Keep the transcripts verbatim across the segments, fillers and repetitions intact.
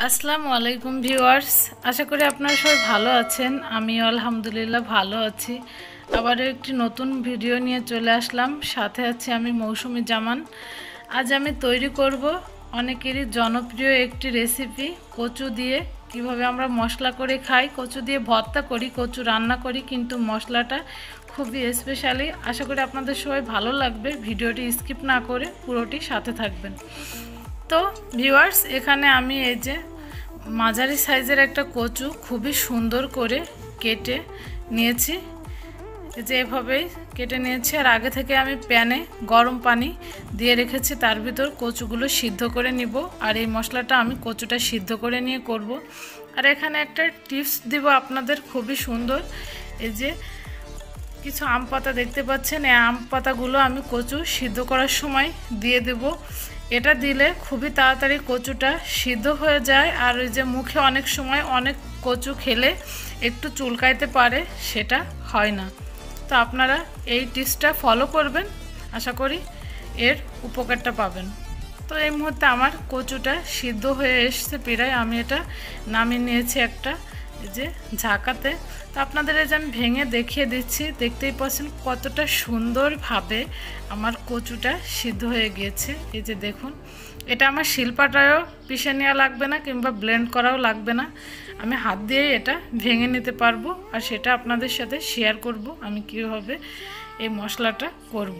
আসসালামু আলাইকুম ভিউয়ার্স, আশা করি আপনারা সবাই ভালো আছেন। আমি আলহামদুলিল্লাহ ভালো আছি। আবারও একটি নতুন ভিডিও নিয়ে চলে আসলাম। সাথে আছি আমি মৌসুমী জামান। আজ আমি তৈরি করব অনেকেরই জনপ্রিয় একটি রেসিপি, কচু দিয়ে কিভাবে আমরা মশলা করে খাই। কচু দিয়ে ভর্তা করি, কচু রান্না করি, কিন্তু মশলাটা খুবই স্পেশালি। আশা করি আপনাদের সবাই ভালো লাগবে। ভিডিওটি স্কিপ না করে পুরোটি সাথে থাকবেন। তো ভিউয়ার্স, এখানে আমি এই যে মাঝারি সাইজের একটা কচু খুবই সুন্দর করে কেটে নিয়েছি। এই যে এভাবেই কেটে নিয়েছি। আর আগে থেকে আমি প্যানে গরম পানি দিয়ে রেখেছি, তার ভিতর কচুগুলো সিদ্ধ করে নিব। আর এই মশলাটা আমি কচুটা সিদ্ধ করে নিয়ে করব। আর এখানে একটা টিপস দিব আপনাদের, খুবই সুন্দর। এই যে কিছু আম পাতা দেখতে পাচ্ছেন, এই আম পাতাগুলো আমি কচু সিদ্ধ করার সময় দিয়ে দেব। এটা দিলে খুবই তাড়াতাড়ি কচুটা সিদ্ধ হয়ে যায়। আর ওই যে মুখে অনেক সময় অনেক কচু খেলে একটু চুলকাইতে পারে, সেটা হয় না। তো আপনারা এই টিপসটা ফলো করবেন, আশা করি এর উপকারটা পাবেন। তো এই মুহূর্তে আমার কচুটা সিদ্ধ হয়ে এসছে প্রায়। আমি এটা নামিয়ে নিয়েছি একটা এই যে ঝাঁকাতে। তো আপনাদের এই যে আমি ভেঙে দেখিয়ে দিচ্ছি, দেখতেই পাচ্ছেন কতটা সুন্দরভাবে আমার কচুটা সিদ্ধ হয়ে গিয়েছে। এই যে দেখুন, এটা আমার শিলপাটায়ও পিষে নেওয়া লাগবে না, কিংবা ব্লেন্ড করাও লাগবে না। আমি হাত দিয়েই এটা ভেঙে নিতে পারবো। আর সেটা আপনাদের সাথে শেয়ার করব আমি কীভাবে এই মশলাটা করব।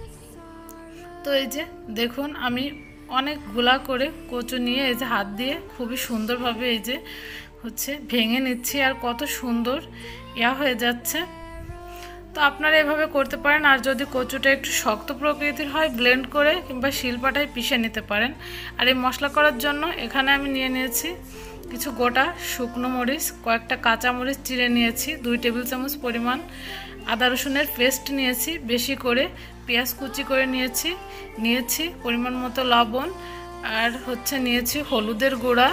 তো এই যে দেখুন, আমি অনেক গুলা করে কচু নিয়ে এই যে হাত দিয়ে খুবই সুন্দরভাবে এই যে হচ্ছে ভেঙে নিচ্ছি। আর কত সুন্দর ইয়া হয়ে যাচ্ছে। তো আপনারা এভাবে করতে পারেন। আর যদি কচুটা একটু শক্ত প্রকৃতির হয়, ব্লেন্ড করে কিংবা শিলপাটায় পিষে নিতে পারেন। আর এই মশলা করার জন্য এখানে আমি নিয়ে নিয়েছি কিছু গোটা শুকনো মরিচ, কয়েকটা কাঁচা মরিচ চিড়ে নিয়েছি, দুই টেবিল চামচ পরিমাণ আদা রসুনের পেস্ট নিয়েছি বেশি করে, পেঁয়াজ কুচি করে নিয়েছি নিয়েছি পরিমাণ মতো লবণ, আর হচ্ছে নিয়েছি হলুদের গুঁড়া,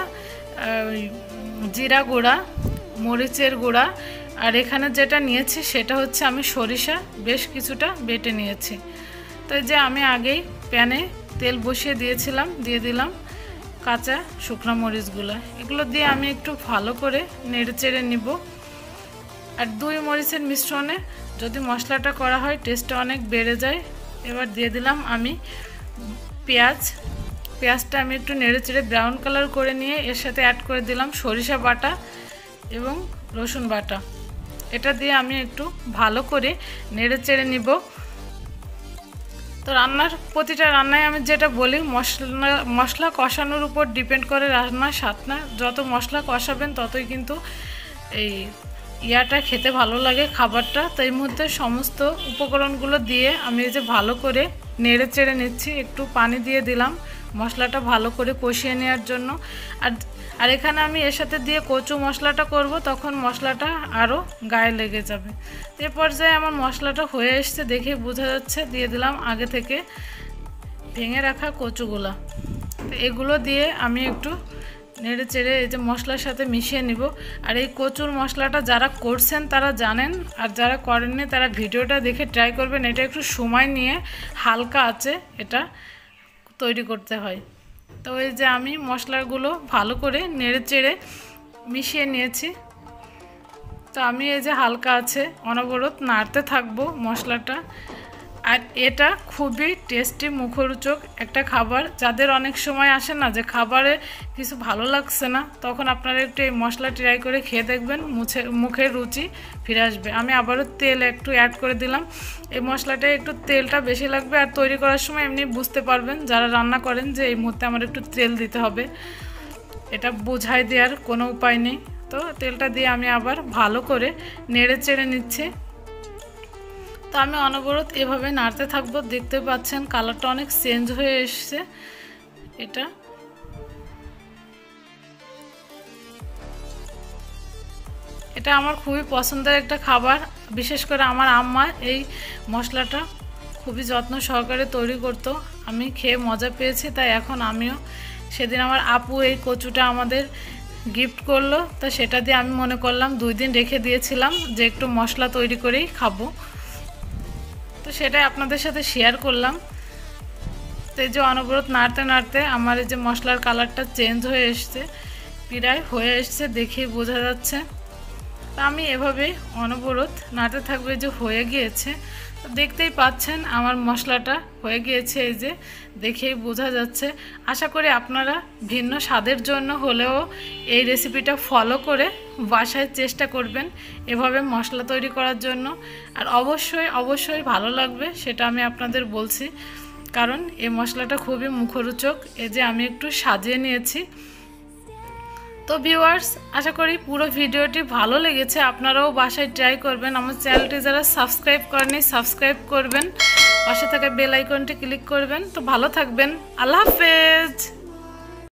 জিরা গুঁড়া, মরিচের গুঁড়া। আর এখানে যেটা নিয়েছি সেটা হচ্ছে আমি সরিষা বেশ কিছুটা বেটে নিয়েছি। তো এই যে আমি আগেই প্যানে তেল বসিয়ে দিয়েছিলাম, দিয়ে দিলাম কাঁচা শুকনো মরিচগুলো। এগুলো দিয়ে আমি একটু ভালো করে নেড়ে চেড়ে নিব। আর দুই মরিচের মিশ্রণে যদি মশলাটা করা হয় টেস্টটা অনেক বেড়ে যায়। এবার দিয়ে দিলাম আমি পেঁয়াজ। পেঁয়াজটা আমি একটু নেড়ে চেড়ে ব্রাউন কালার করে নিয়ে এর সাথে অ্যাড করে দিলাম সরিষা বাটা এবং রসুন বাটা। এটা দিয়ে আমি একটু ভালো করে নেড়ে চেড়ে নিব। তো রান্নার প্রতিটা রান্নায় আমি যেটা বলি, মশলা মশলা কষানোর উপর ডিপেন্ড করে রান্নার স্বাদটা। যত মশলা কষাবেন ততই কিন্তু এই ইয়াটা খেতে ভালো লাগে, খাবারটা। তো এই মুহূর্তে সমস্ত উপকরণগুলো দিয়ে আমি এই যে ভালো করে নেড়ে চেড়ে নিচ্ছি। একটু পানি দিয়ে দিলাম মশলাটা ভালো করে কষিয়ে নেওয়ার জন্য। আর আর এখানে আমি এর সাথে দিয়ে কচু মশলাটা করব, তখন মশলাটা আরও গায়ে লেগে যাবে। এ পর্যায়ে আমার মশলাটা হয়ে এসছে, দেখে বোঝা যাচ্ছে। দিয়ে দিলাম আগে থেকে ভেঙে রাখা কচুগুলা। তো এগুলো দিয়ে আমি একটু নেড়ে চেড়ে এই যে মশলার সাথে মিশিয়ে নিব। আর এই কচুর মশলাটা যারা করছেন তারা জানেন, আর যারা করেননি তারা ভিডিওটা দেখে ট্রাই করবেন। এটা একটু সময় নিয়ে হালকা আছে এটা তৈরি করতে হয়। তো এই যে আমি মশলাগুলো ভালো করে নেড়ে চেড়ে মিশিয়ে নিয়েছি। তো আমি এই যে হালকা আছে অনবরত নাড়তে থাকবো মশলাটা। আর এটা খুবই টেস্টি, মুখরোচক একটা খাবার। যাদের অনেক সময় আসে না যে খাবারে কিছু ভালো লাগছে না, তখন আপনারা একটু এই মশলা ট্রাই করে খেয়ে দেখবেন, মুছে মুখের রুচি ফিরে আসবে। আমি আবারও তেল একটু অ্যাড করে দিলাম। এই মশলাটা একটু তেলটা বেশি লাগবে। আর তৈরি করার সময় এমনি বুঝতে পারবেন যারা রান্না করেন যে এই মুহূর্তে আমার একটু তেল দিতে হবে, এটা বোঝাই দেওয়ার কোনো উপায় নেই। তো তেলটা দিয়ে আমি আবার ভালো করে নেড়ে চেড়ে নিচ্ছি। তো আমি অনবরত এভাবে নাড়তে থাকবো। দেখতে পাচ্ছেন কালারটা অনেক চেঞ্জ হয়ে এসছে। এটা এটা আমার খুবই পছন্দের একটা খাবার। বিশেষ করে আমার আম্মা এই মশলাটা খুবই যত্ন সহকারে তৈরি করতো, আমি খেয়ে মজা পেয়েছি। তাই এখন আমিও, সেদিন আমার আপু এই কচুটা আমাদের গিফট করলো, তো সেটা দিয়ে আমি মনে করলাম দুই দিন রেখে দিয়েছিলাম যে একটু মশলা তৈরি করেই খাবো। তো সেটাই আপনাদের সাথে শেয়ার করলাম। তো এই যে অনবরত নাড়তে নাড়তে আমার এই যে মশলার কালারটা চেঞ্জ হয়ে এসছে। প্রায় হয়ে এসেছে, দেখেই বোঝা যাচ্ছে। আমি এভাবে অনবরত নাড়তে থাকবে যে হয়ে গিয়েছে। তো দেখতেই পাচ্ছেন আমার মশলাটা হয়ে গিয়েছে, এই যে দেখেই বোঝা যাচ্ছে। আশা করি আপনারা ভিন্ন স্বাদের জন্য হলেও এই রেসিপিটা ফলো করে বাসায় চেষ্টা করবেন এভাবে মশলা তৈরি করার জন্য। আর অবশ্যই অবশ্যই ভালো লাগবে, সেটা আমি আপনাদের বলছি, কারণ এই মশলাটা খুবই মুখরোচক। এই যে আমি একটু সাজিয়ে নিয়েছি। তো ভিউয়ার্স, আশা করি পুরো ভিডিওটি ভালো লেগেছে, আপনারাও বাসায় ট্রাই করবেন। আমার চ্যানেলটি যারা সাবস্ক্রাইব করেনি সাবস্ক্রাইব করবেন, পাশে থাকা বেল আইকনটি ক্লিক করবেন। তো ভালো থাকবেন, আল্লাহ হাফেজ।